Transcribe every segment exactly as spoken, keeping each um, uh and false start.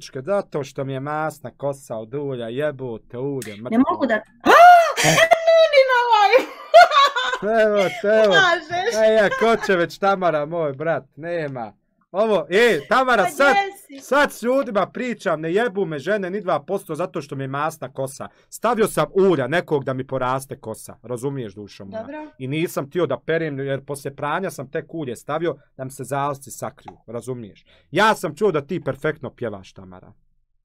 Zato što mi je masna kosa od ulja, jebote ulje, mrtvo. Ne mogu da... Nunina live! Evo, evo. E, ja, ko će već Tamara, moj brat, nema. Ovo, e, Tamara, sad, sad s ljudima pričam, ne jebu me žene ni dva posto zato što mi je masna kosa. Stavio sam ulja nekog da mi poraste kosa, razumiješ dušo moja? Dobro. I nisam htio da perim, jer poslije pranja sam tek ulje stavio da mi se zalasci sakriju, razumiješ? Ja sam čuo da ti perfektno pjevaš, Tamara.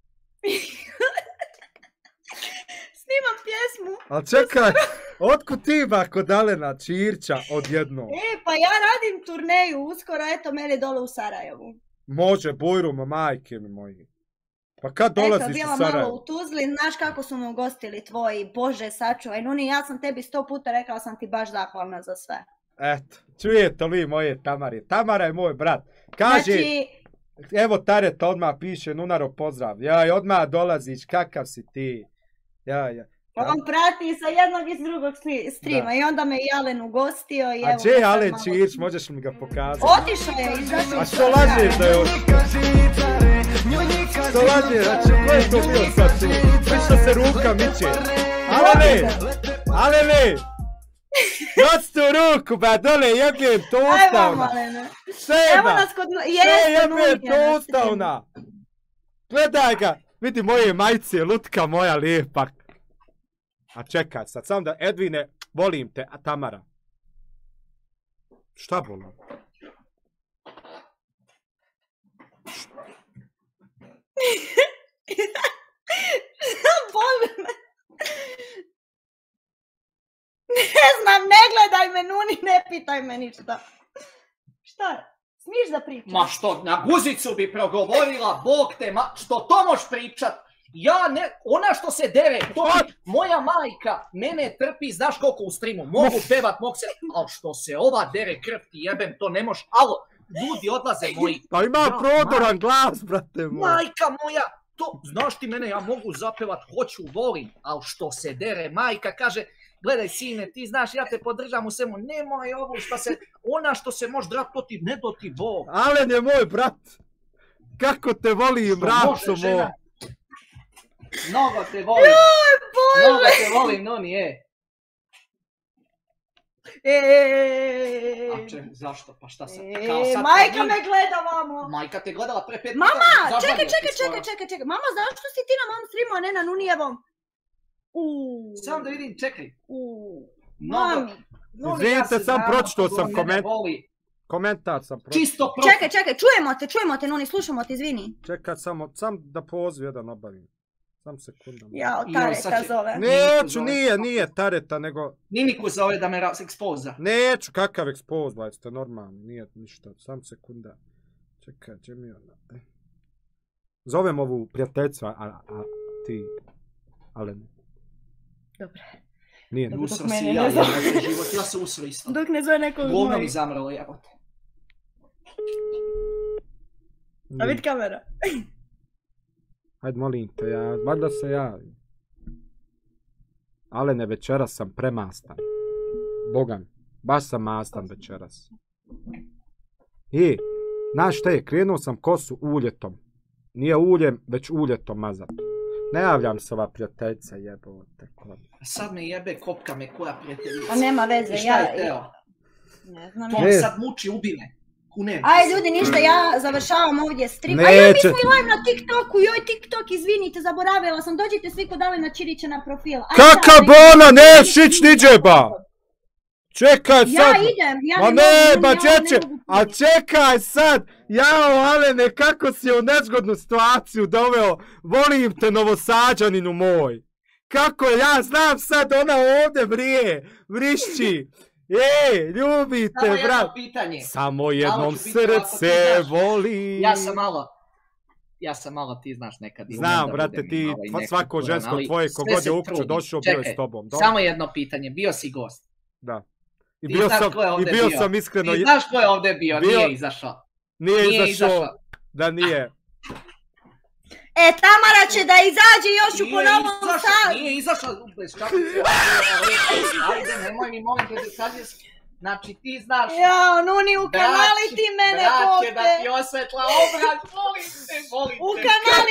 Snimam pjesmu. Ali čekaj, otkud ti bako Dalena Ćirća odjednom? E, pa ja radim turneju uskoro, eto mene dole u Sarajevu. Može, Bujruma, majke mi moji. Pa kad dolaziš eto, u Sarajevo? bila malo u Tuzli, znaš kako su me ugostili tvoji, Bože sačuvaj. Nuni, ja sam tebi sto puta rekla, sam ti baš zahvalna za sve. Eto, čujete li moje Tamare? Tamara je moj brat. Kaže, znači... evo Tareta odmah piše, Nunaro pozdrav. Jaj, odmah dolaziš, kakav si ti? Ja, ja. On prati sa jednog i s drugog streama i onda me i Alen ugostio i evo... A gdje je Alen Ćirić, možeš mi ga pokazati? Otišao je, izašao. A što lažeš da je otišao? Što lažeš, znači ko je to bio sad tu? Viš se ruka miče. Alene! Alene! Noć tu ruku, ba dole jebjem to ustavna. Seba! Sve jebjem to ustavna. Gledaj ga. Vidi moje majice, lutka moja lijepa. A čekaj sad, samo da, Edvine, volim te, a Tamara? Šta volim? Boli me. Ne znam, ne gledaj me, Nuni, ne pitaj me ništa. Šta? Smiješ da pričaš? Ma što, na guzicu bi progovorila, Bog te, ma što to moš pričat? Ja ne, ona što se dere, to mi, moja majka, mene trpi, znaš koliko u streamu, mogu pevat, mogu se, ali što se ova dere krv ti jebem, to ne moš, alo, ljudi odlaze moji. Pa ima ja, prodoran glas, brate moj. Majka moja, to, znaš ti mene, ja mogu zapevat, hoću, volim, ali što se dere, majka kaže, gledaj sine, ti znaš, ja te podržam u svemu, nemoj ovo što se, ona što se može drat, to ti, ne do ti Bog. Alen je moj brat, kako te volim, braco moj. Mnogo te volim, mnogo te volim, Noni, e. Eee... A če, zašto, pa šta sad? Eee, majka me gleda, mamo. Majka te gledala pre pet... Mama, čekaj, čekaj, čekaj, čekaj, čekaj. Mama, zašto si ti na mom streamu, a ne na Nunijevom? Uuuu. Samo da vidim, čekaj. Uuuu. Mami. Izvinite, sam pročito sam komentar. Komentar sam pročito. Čisto pročito. Čekaj, čekaj, čujemo te, čujemo te, Nuni, slušamo te, izvini. Čekaj, samo, sam da poziv jedan obavim. Sam sekunda. Ja, Tareta zove. Neću, nije, nije Tareta, nego... Niniku zove da me ekspoza. Neću, kakav ekspoz, bajste, normalno, nije ništa, sam sekunda. Čekaj, gdje mi ona... Zovem ovu prijateljcu, a, a ti... Alen. Dobre. Nije, ne. Usro si ja, ja se život, ja se usro isto. Dok ne zove nekog moj. Govno mi zamrlo, jebote. A vid kamera. Hajde, molim te, ja, valjda se javim. Alene, večeras sam premastan. Bogan, baš sam mastan večeras. I, znaš šta je, krenuo sam kosu uljetom. Nije uljem, već uljetom mazat. Ne javljam se ova prijateljica, jebote. Sad me jebe, kopka me koja prijateljica. A nema veze, ja... I šta je teo? Ne znam. To me sad muči, ubi me. Ajde ljudi, ništa, ja završavam ovdje stream. A joj, mi smo i live na TikToku, joj TikTok, izvinite, zaboravila sam, dođite svi kod Alena Ćirića na profil. Kaka bona, ne, šić niđe ba! Čekaj sad! Ja idem, ja ne mogu. Ma ne, ba čeče, a čekaj sad! Jao, Alene, kako si u nezgodnu situaciju doveo, volim te Novosađaninu moj! Kako je, ja znam sad, ona ovdje vrije, vrišći! Ej, ljubite, brat! Samo jedno pitanje. Samo jednom srce voli. Ja sam malo, ja sam malo, ti znaš nekad. Znam, brate, ti, svako žensko tvoje, kogod je ukću došao, bio je s tobom. Samo jedno pitanje, bio si gost. Da. I bio sam, i bio sam iskreno... Ti znaš ko je ovdje bio, nije izašao. Nije izašao, da nije. E, Tamara će da izađe još u ponovom stavu. Nije izašao, bez čapice. Ajde, nemoj mi molim te detalje. Znači ti znaš... Jao, Nuni, ukanali ti mene, Brat Bog će te. da ti osvetla obraz, volim te, volim te. Ukanali me,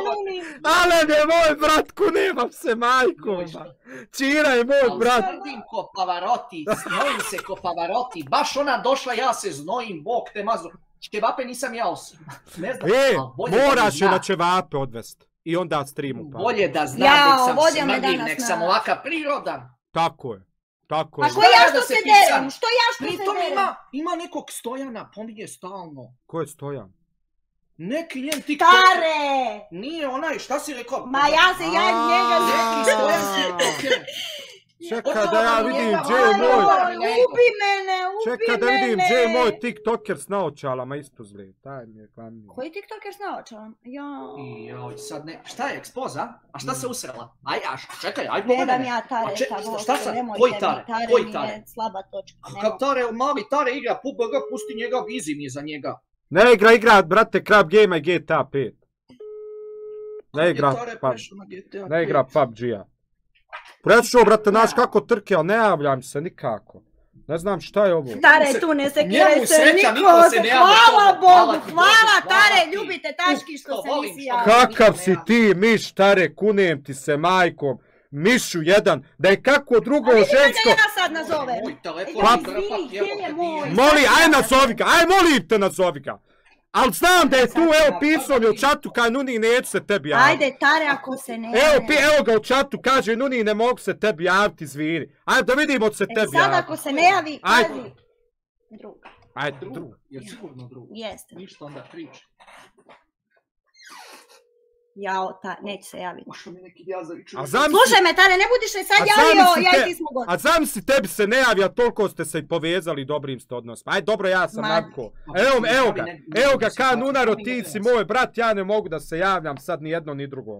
Ale ne, moj brat, kunemam se, majko. Čira je moj brat. Ali znojim ko Pavarotti, znojim se ko Pavarotti. Baš ona došla, ja se znojim, bog te mazo. Čevape nisam jao si. Ne znam. E, moraš je na čevape odvest. I onda streamu pa. Bolje da znam, nek sam smrdiv, nek sam ovakav prirodan. Tako je. Tako je. A ko ja što se derem? Što ja što se derem? Ima, ima nekog Stojana, pominje stalno. Ko je Stojan? Neki njen TikTok. Tare! Nije onaj, šta si rekao? Ma ja se, ja njega Neki Stojan TikToker. Čekaj da ja vidim gdje je moj... Ubi mene, ubi mene! Čekaj da vidim gdje je moj TikToker s naočalama ispozli. Taj mi je glavni. Koji TikToker s naočalama? Jao. Joj, sad ne... Šta je, ekspoza? A šta se usrela? Aj, a čekaj, aj Ne pogledaj. dam ja Tareta, Šta sad? nemojte Koji mi, Tare? Tare Koji mi Tare? je slaba točka. Kakav Tare, mali Tare igra P U B G, pusti njega, easy mi je za njega. Ne igra, igra, brate, Crab Game i G T A pet. Ne igra, ne igra P U B G-a. Prečuo, brate, znaš kako trke, ali ne javljam se nikako. Ne znam šta je ovo. Tare, tu ne sekiraj se, niko se, hvala Bogu, hvala Tare, ljubite taški što se nisi javio. Kakav si ti, miš, Tare, kunem ti se majkom. Mišu jedan, da je kako drugo žensko... A vidim da ja sad nazovem. Moli, aj nazovi ga, aj molim te nazovi ga. Ali znam da je tu, evo pisao mi u čatu, kaj Nuni neću se tebi javiti. Ajde, Tare, ako se ne... Evo, evo ga u čatu, kaže Nuni ne mogu se tebi javiti, zviri. Ajde da vidimo se tebi javiti. Sad ako se ne javi, kazi. Druga. Ajde, druga. Je sigurno druga? Jeste. Ništa onda priča. Jao, ta, neće se javiti. Slušaj me, Tare, ne budiš li sad javio, ja i ti smo gotovi. A zamisli, tebi se ne javi, a toliko ste se i povezali dobrim ste odnosima. Ajde, dobro, ja sam Marko. Evo, evo ga, evo ga, ka Nunaro, ti si moj brat, ja ne mogu da se javljam sad ni jedno ni drugo.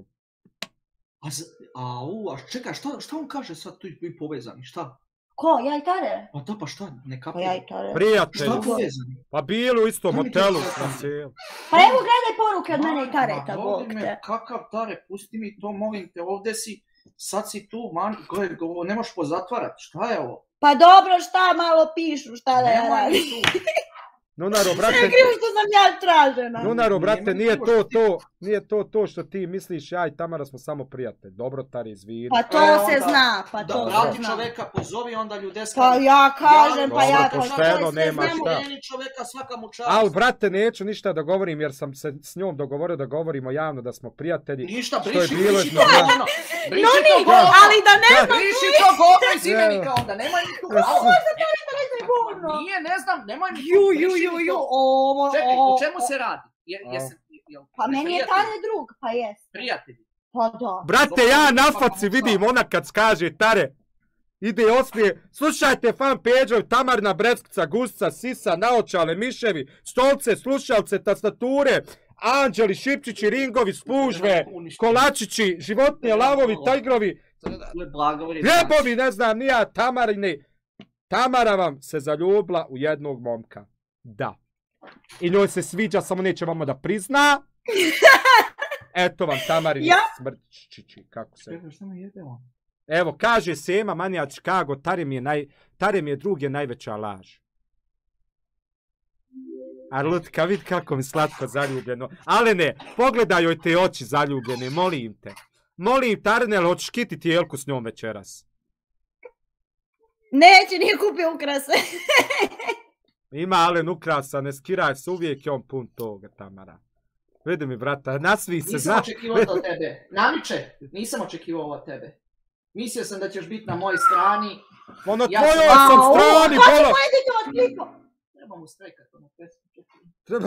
Au, a čekaj, šta on kaže sad tu i povezani, šta? Ko, ja i Tare? Pa da, pa šta, ne kapim. Ja i Tare. Prijatelji. Šta povezani? Pa bilo u istom hotelu. Pa evo gledaj poruke od mene i Tareta, bog te. Kakav Tare, pusti mi to, molim te, ovdje si, sad si tu, man, gledaj, ne možeš pozatvarat, šta je ovo? Pa dobro, šta malo pišu, šta da ja radim. Nunaro, brate... Ne krivo što sam ja tražena. Nunaro, brate, nije to to, nije to to što ti misliš, ja i Tamara smo samo prijatelj. Dobro, Tari, izvini. Pa to se zna, pa to se zna. Vrati čoveka, pozovi, onda ljudeska... Pa ja kažem, pa ja kažem. Pošteno, nema šta. Čoveka, svaka mu čast. Ali, brate, neću ništa da govorim, jer sam se s njom dogovorio da govorimo javno da smo prijatelji. Ništa, briši, briši to govno. Briši to govno. Ali da ne znam... Briši to govno iz imenika onda, nemoj mi tu govno. Nije, ne znam, nemoj mi tu, briši mi to. Čekaj, u čemu se radi? Pa meni je Tare drug, pa jes. Prijatelji. Pa da. Brate, ja na faci vidim ona kad kaže Tare, ide osmije, slušajte fan page-ovi, Tamarina Breskvica, Gusca, Sisa, naočale, miševi, stolce, slušalce, tastature, anđeli, šipčići, ringovi, spužve, kolačići, životinje, lavovi, tajgrovi, jebovi, ne znam, nija, Tamarine. Tamara vam se zaljubila u jednog momka. Da. I njoj se sviđa, samo neće vama da prizna. Eto vam Tamarini smrčići, kako se... Evo, kaže Sema, Manija Chicago, Tare mi je, naj... Tare mi je drug je najveća laž. A Lutka, vidi kako mi slatko zaljubljeno. Ale ne, pogledaj joj te oči zaljubljene, molim te. Molim, Tarnel, hoćeš kititi Jelku s njom večeras? Neće, nije kupio ukrase. Ima Alen ukrasa, ne skiraj se, uvijek je on pun toga, Tamara. Vidi mi, brata, nasvi se, nisam očekivao od tebe. Namiče, nisam očekivao od tebe. Mislio sam da ćeš biti na mojoj strani. Ono tvojoj sam strani, bola! Ko će moje dike od kliku? Treba mu strekat, ono pesmu. Treba...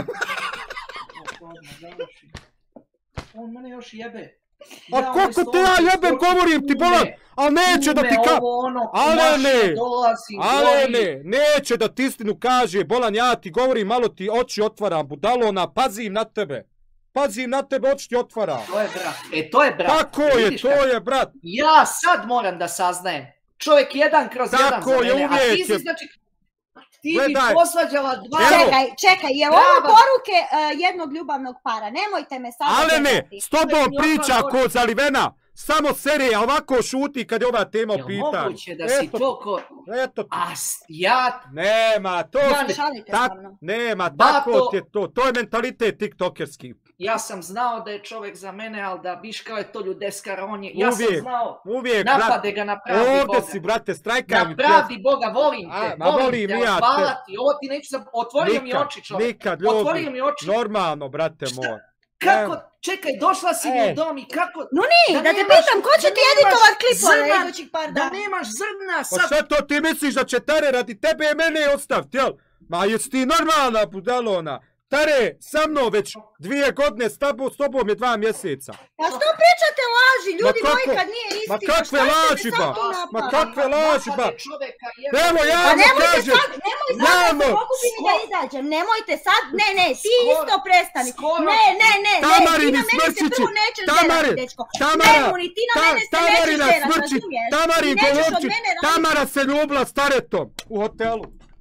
On mene još jebe. A koliko te ja jebem, govorim ti, bolan, a neće da ti ka... Ale ne, ale ne, neće da ti istinu kaže, bolan, ja ti govorim, malo ti oči otvaram, budalona, pazim na tebe. Pazim na tebe, oči ti otvaram. To je brat, e to je brat. Tako je, to je brat. Ja sad moram da saznajem, čovjek jedan kroz jedan za mene, a ti si znači... Ti bi posvađala dva... Čekaj, čekaj, je ovo poruke jednog ljubavnog para? Nemojte me sad... Ale ne, s tobom priča ko zalivena. samo serije, a ovako šuti kad je ova tema u pitanju. Jel moguće da si toliko... Eto ti. A ja... Nema, to Ja ti... šalite tak, sa mnom. nema, Bato- tako ti je to. To je mentalitet tiktokerski. Ja sam znao da je čovjek za mene, ali da viš kao je to ljudeskar, on je... Ja sam Uvijek, znao, uvijek, napade ga na pravdi Boga. ovdje si, brate, strajkaj mi Na pravdi Boga, volim A, te, ma volim volim te, ja te. hvala ti, ovo ti neću za... Otvorio mi Nikad, oči, čovjek. nikad, Otvorio ljubi. mi oči. Normalno, brate Šta? moj. Kako, Evo. čekaj, došla si mi E. u dom i kako... No ni, Da da te nemaš- pitam, ko će da ti nemaš editovat klipove zrna, idućih par Da dana? nemaš zrna, Pa sad... šta to ti misliš da će Tare radi tebe i mene ostaviti, jel? Ma jesi ti normalna budalona? Tare, sa mnom već dvije godine, s tobom, s tobom je dva mjeseca. Pa što pričate laži, ljudi Ma moji, kako- kad nije istina? ma kakve šta ćete laži, sad ba? tu Ma napadati? kakve laži, ba? Napade čovjeka, jebe. Evo, Pa ja Pa vam nemojte kažem, sad, nemoj sad da javno, se pokupim i da skoro- izađem, nemojte sad, ne, ne, ti Skoro- isto prestani. skoro- Ne, ne, ne, ne, ti Tamarini na mene se smrčići, prvo nećeš Tamare, derati, dečko. Tamara, Ne, Muni, ti na ta, mene se nećeš Tamarina derati, smrči, razumiješ? Tamari Ti nećeš od govorči, mene raditi. Tamara se ljubila s Taretom u hotelu.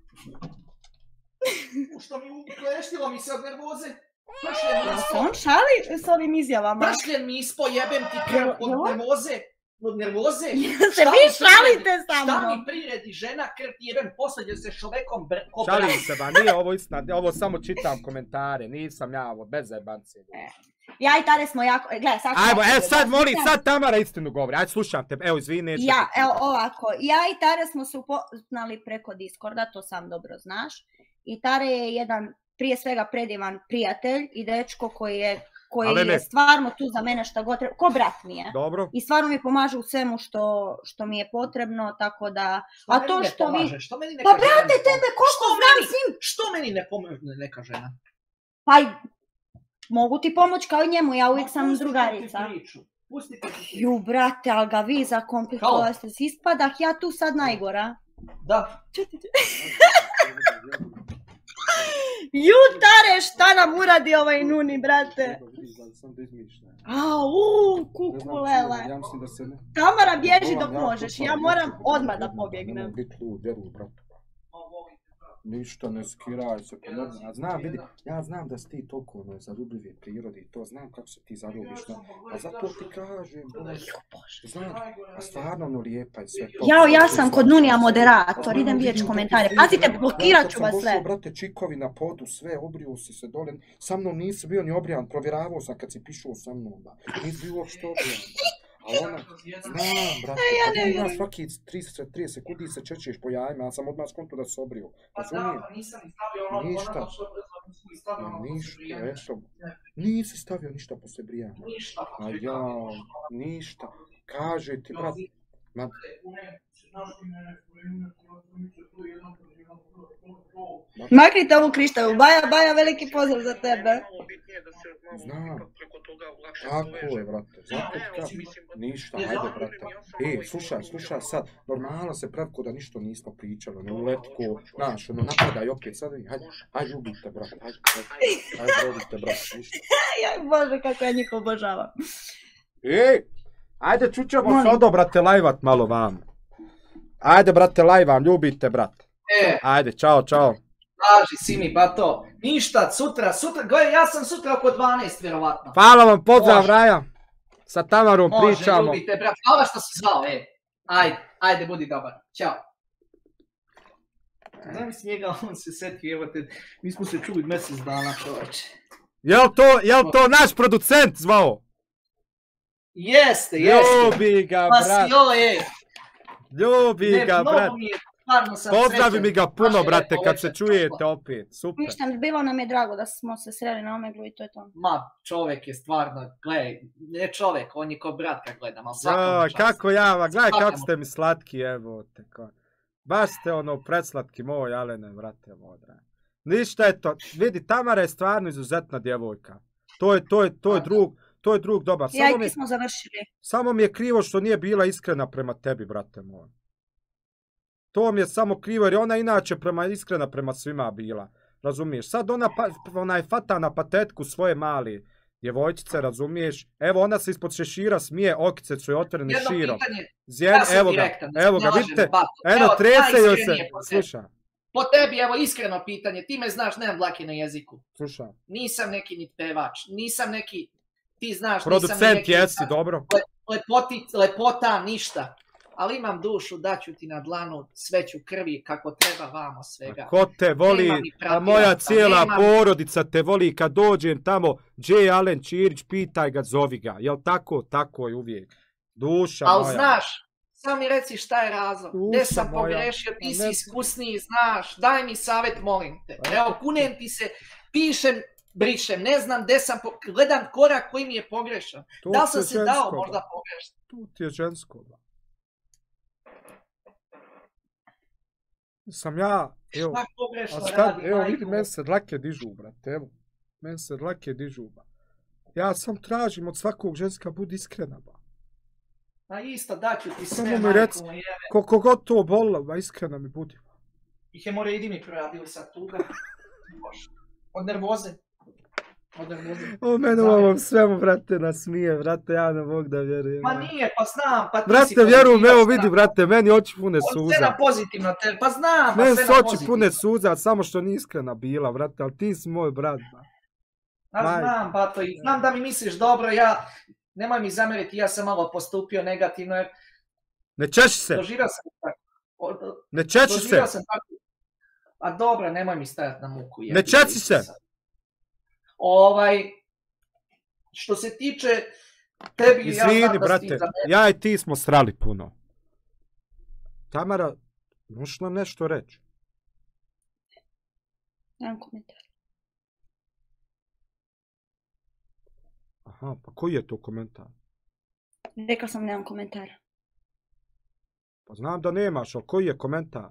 Što mi ukleštilo mi se od nervoze. Pršljen mi Ja se ispo, on šali s ovim izjavama. pršljen mi ispo, jebem ti krv od Jel- nervoze. Od nervoze. Se Šta vi mi šalite priredi- sa Šta mnom. mi priredi žena krv ti jebem posljednje se čovekom br... ko Šalim brat. se, ba, nije ovo istina, ovo samo čitam komentare, nisam ja ovo, bez zajebance. Ja i Tare smo jako, e, gledaj, sad ću Ajmo, ja e ću sad da- moli, sad Tamara istinu govori, ajde slušam te, evo izvini, neću. Ja, evo ovako, ja i Tare smo se upoznali preko Discorda, to sam dobro znaš. I Tare je jedan, prije svega predivan prijatelj i dečko koji je, koji Ale ne. je stvarno tu za mene šta god treba, ko brat mi je. Dobro. I stvarno mi pomaže u svemu što, što mi je potrebno, tako da... Što A meni to ne što vi... pomaže? Što meni neka Pa žena brate, ne tebe pomaže? koliko Što znam meni- svim... Što meni ne pomože neka žena? Pa i- mogu ti pomoć kao i njemu, ja uvijek Ma, sam pustite drugarica. ti priču, Pustite ti priču. Ju, brate, ali ga vi zakomplikovali ste. Ispadah ja tu sad najgora. Da. Ju, Tare, šta nam uradi ovaj Nuni, brate? Au, kukulele. Ja mislim da se ne... Tamara, bježi Volam dok ja možeš, totalno, ja moram totalno, odmah da totalno, pobjegnem. nemoj bit lud, deru, brate. Ništa ne skiraj se, pa ne, a znam, vidi, ja znam da si ti toliko ono, zarudljive prirode i to znam kako se ti zarubiš, no, a zato ti kažem, Bože, znam, a stvarno ono lijepa je sve to. Jao, ja sam kod Nunija moderator, idem vidjeti komentare. Pazite, blokirat ću vas Kad sam sve. došao, brate, čikovi na podu, sve, obrio si se dole, sa mnom nisi bio ni obrijan, provjeravao sam kad si pišao sa mnom, da, nisi bio uopšte obrijan. Ali ona, znam, brate, ja kad ne imaš vjerujem. svaki trideset trideset sekundi se čečiš po jajima, ja sam odmah skonto da se obrio. Razumijem? nisam stavio ono, Ništa. ono što nisam stavio ono Ništa, brijanje. eto, nisi stavio ništa poslije brijanja. Ništa. A ja, ništa, kaže ti, brat, ma, Maknite ovu krištavu, Baja, Baja, veliki pozdrav za tebe. znam, tako je, brate, zato ti kažem, ništa, ajde, brate. E, slušaj, slušaj sad, normalno se pravko da ništa nismo pričali, ne uletko, znaš, ono, napadaj opet, sad, hajde, hajde, ljubite, brate, hajde, hajde, hajde, ljubite, brate, ništa. Jaj, Bože, kako ja njih obožavam. Ej, ajde čućemo se Molim. odo, brate, lajvat malo vam. Ajde, brate, lajvam, ljubite, brate. E, Ajde, čao, čao. traži si mi, bato. Ništa, sutra, sutra, gledaj, ja sam sutra oko dvanaest, vjerovatno. Hvala vam, pozdrav, Može. Raja. Sa Tamarom Može, pričamo. ljubite, brat. Hvala što si zvao, e. Ajde, ajde, budi dobar. Ćao. Znam si njega, on se setio, evo te, mi smo se čuli mjesec dana, čovječe. Jel to, jel to naš producent zvao? Jeste, jeste. Ljubi ga, Pa brat. si ovo je. Ljubi Ne, ga, brat. mnogo mi je, stvarno sam Pozdravi srećan. mi ga puno, Baš je brate, lepo kad se večer čujete prošlo. opet. Super. Ništa, bilo nam je drago da smo se sreli na Omeglu i to je to. Ma, čovjek je stvarno, gledaj, ne čovjek, on je ko brat kad gledam, ali svakom Joj, čast. kako ja, va, gledaj kako Svakom. ste mi slatki, evo te. ko- Baš ste ono preslatki moj, Alene, brate moj dragi. Ništa je to, vidi, Tamara je stvarno izuzetna djevojka. To je, to je, to je drug, to je drug dobar. Ja Samo i mi, ti smo završili. samo mi je krivo što nije bila iskrena prema tebi, brate moj. To mi je samo krivo jer je ona inače prema, iskrena prema svima bila. Razumiješ? Sad ona, pa, ona je fata na patetku svoje mali djevojčice, razumiješ? Evo ona se ispod šešira smije, okice su je otvorene Jedno širom. pitanje, Zjen, ja sam evo ga, direktan, da se evo ga, slažem, vidite, bato. eno, Evo, trese joj se, najiskreniije po tebi. sluša, Po tebi, evo, iskreno pitanje, ti me znaš, nemam dlake na jeziku. sluša. Nisam neki ni pevač, nisam neki, ti znaš, nisam ni Producent neki... jesi, dobro? lepoti, lepota, ništa. Ali imam dušu, daću ti na dlanu sveću krvi kako treba vamo svega. Ko te voli, a moja cijela nema... porodica te voli, kad dođem tamo, gdje je Alen Ćirić, pitaj ga, zovi ga. Jel tako? Tako je uvijek. Duša Al moja. Ali znaš, samo mi reci šta je razlog. Gdje sam moja. Pogrešio, ti si iskusniji, znaš, daj mi savjet, molim te. Evo, kunem ti se, pišem, brišem, ne znam gdje sam, po... gledam korak koji mi je pogrešan. To da li sam se dao možda pogrešan? Tu ti je žensko. Sam ja, evo, a šta, evo vidi, meni se dlake dižu, brate, evo, meni se dlake dižu, ba. Ja sam tražim od svakog ženska, budi iskrena, ba. A isto, daću ti sve, samo mi reci, koliko god to bolilo, ba, iskrena mi budi. I hemoroidi mi proradili sad tuga. Od nervoze. Od nervoze. O, mene u ovom svemu, brate, nasmije, brate, ja ne mogu da vjerujem. Ma nije, pa znam, pa ti brate, si... Brate, vjerujem, evo vidi, brate, meni oči pune suza. Sve na pozitivno, te, pa znam, pa meni sve na pozitivno. Meni oči pune suza, samo što ni iskrena bila, brate, ali ti si moj brat, ba. A znam, pa to i znam da mi misliš dobro, ja... Nemoj mi zamjeriti, ja sam malo postupio negativno, jer... Ne češi se! Doživio sam tako. Ne češi se! Doživio sam tako. A dobro, nemoj mi stajati na muku. Ne češi se! Ovaj... Što se tiče tebi, izvini, ja znam da brate, ja i ti smo srali puno. Tamara, možeš nam nešto reći? Nemam komentar. Aha, pa koji je to komentar? Rekla sam nemam komentara. Pa znam da nemaš, ali koji je komentar?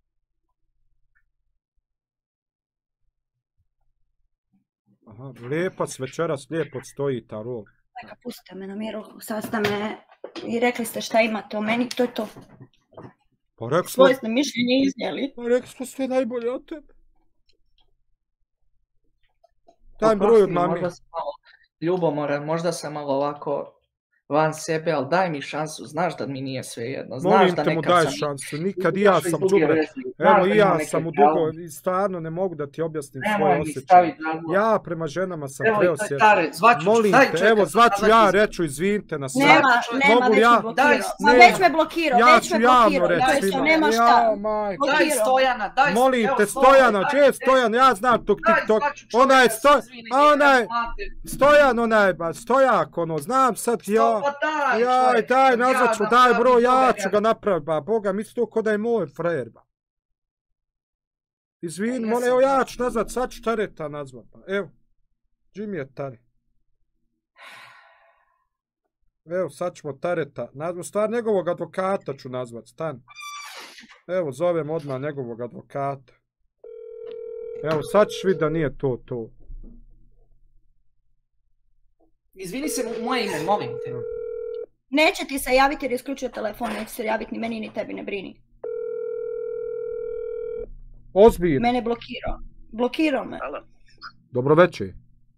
Aha, lijepac večeras lijepo stoji ta rol. Neka pustite me na miru, sad ste me i rekli ste šta imate o meni, to je to. Pa rekli smo... Svoje ste mišljenje iznijeli. Pa rekli smo sve najbolje od tebe. Daj broj od mami. Ljubomora, možda sam malo ovako van sebe, ali daj mi šansu, znaš da mi nije sve jedno. Znaš da molim te mu daj šansu, nikad i ja sam čubre, evo i ja sam u dugo, i stvarno ne mogu da ti objasnim svoje osjećaje. Ja prema ženama sam preosjećan. Molim te, evo zvaću ja, reću izvinite na sve. Nema, nema, već me blokirao. Ma već me blokirao, već me blokirao. Ja ću nema šta. Daj Stojana, daj. Molim te Stojana, gdje je Stojan, ja znam tog TikTok. Ona je Stojan, ona je Stojan, ona je Stojak, ono, znam sad ja. Jaj, daj, nazvat ću, daj bro, ja ću ga napraviti, ba, boga, misli to ko da je moj frajer, ba. Izvini, molim, evo ja ću nazvat, sad ću Tareta nazvat, ba, evo. Jimmy je Tare. Evo, sad ćemo Tareta nazvat, stvar njegovog advokata ću nazvat, stan. Evo, zovem odmah njegovog advokata. Evo, sad ćeš vidjeti da nije to, to. Izvini se u moje ime, molim te. Neće ti se javiti jer isključio telefon, neće se javiti ni meni ni tebi, ne brini. Ozbiljno. Mene blokirao. Blokirao me. Halo. Dobro večer.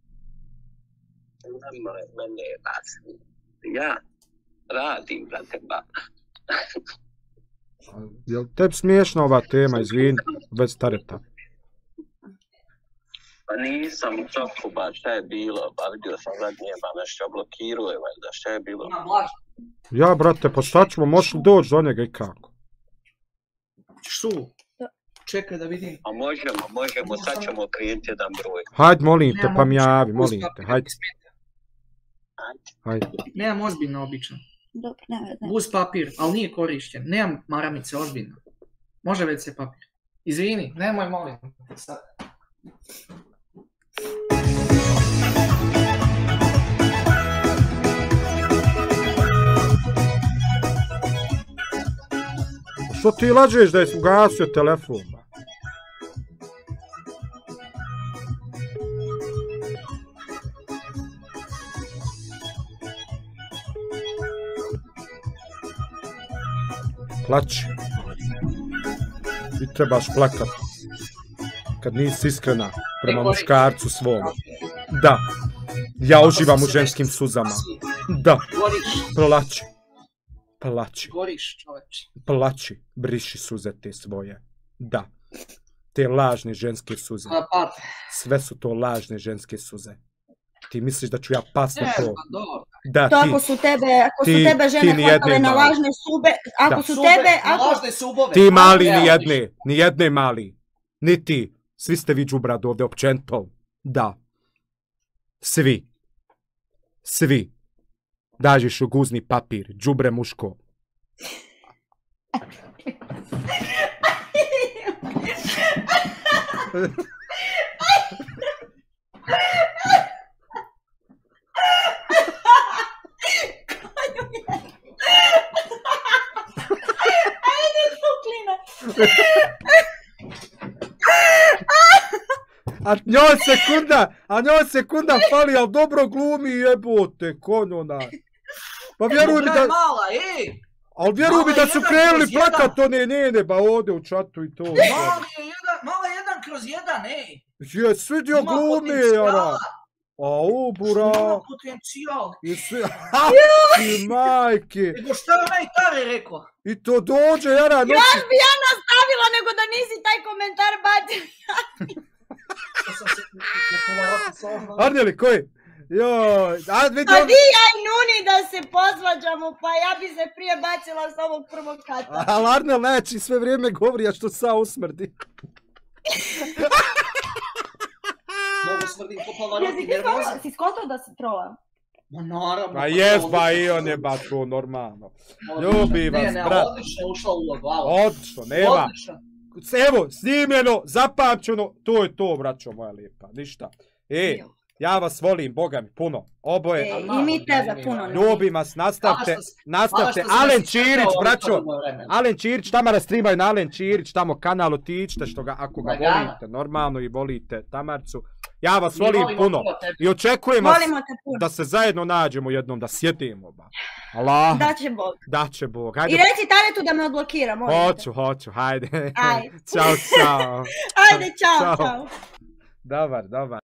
Nemoj mene vas. Ja radim, brate, ba. Jel tebi smiješna ova tema, izvini, bez Tareta? Pa nisam u šoku, ba, šta je bilo, ba, vidio sam zadnje, ba, nešto blokiruje, valjda, šta je bilo? Ja, brate, pa šta ćemo, možeš li doći do njega i kako? Što? Čekaj da vidim. A možemo, možemo, sad ćemo krijeti jedan broj. Hajde, molim te, pa mi javi, molim te, hajde. Hajde. Nemam ozbiljno obično. Dobro, ne, ne. Buz papir, ali nije korišten, nemam maramice ozbiljno. Može već se papir. Izvini, nemoj, molim te, sad. Što ti lažeš da je ugasio telefon? Plači. I trebaš plakat. Kad nisi iskrena prema muškarcu svom. Da. Ja uživam u ženskim suzama. Da. Plači. Plači. Goriš, čoveče. Plači. Briši suze te svoje. Da. Te lažne ženske suze. Sve su to lažne ženske suze. Ti misliš da ću ja pas na to? Da, To ti. ako su tebe, ako ti- su tebe ti žene nijedne hvatale na mali. lažne sube, ako Da. su Sube, tebe, ako... lažne subove. Ti mali Evo, ni jedne, ni jedne mali. Ni ti. Svi ste vi džubrad ovdje općenito. Da. Svi. Svi. Dažiš u guzni papir, džubre muško. A njoj sekunda, a njoj sekunda fali, ali dobro glumi jebote, konj onaj. Pa vjeruj mi Ona je da, mala, ej! ali vjeruj mi mala da je su jedan krenuli kroz jedan. plakat one njene, ba ode u čatu i to. Mali je jedan, mala je jedan kroz jedan, ej! Je, svi dio Ima glumi, potencijala. jara. A u, bura. Ima potencijal. I svi, ha, ti majke. Nego šta je onaj Tare rekao? I to dođe, jara, noći. Još bi ja nastavila nego da nisi taj komentar bacio. Što sam se povarati sa ovom. Arnjeli, koji? Joj, a vidi A on... vi ja i Nuni da se posvađamo, pa ja bi se prije bacila s ovog prvog kata. Ali Arnel neći sve vrijeme govori, a što sa usmrdi. Mogu smrdim ko Jesi Pavarotti, ti nervoza. stvarno, si skontao da si trola? Ma naravno. Pa pa jes, to ba odlično. i on je ba to normalno. Odlično. Ljubi vas, Ne, ne, brat. odlično je ušla ulogu, hvala. Odlično, nema. Odlično. Evo, snimljeno, zapamćeno, to je to, braćo moja lijepa, ništa. E, ja vas volim, boga mi, puno, oboje. E, I mi tebe puno ne. Ljubim vas, nastavte, Hvala što si- nastavte. hvala što si Alen nas Čirić, isčekao braćo, ovoliko dugo vremena. Alen Čirić, Tamara streamaju na Alen Čirić, tamo kanal otičite, što ga, ako ga Lagano. volite, normalno i volite Tamarcu. Ja vas Mi volim volimo puno puno tebe. i očekujem vas Volimo te puno. da se zajedno nađemo jednom, da sjedimo, ba. Allah, Da će Bog. da će Bog. I Hajde, reci Taretu da me odblokira, molim te. hoću, hoću, hajde. Ajde. Ćao, ćao. Ajde, čao, Ćao. čao. Dobar, dobar.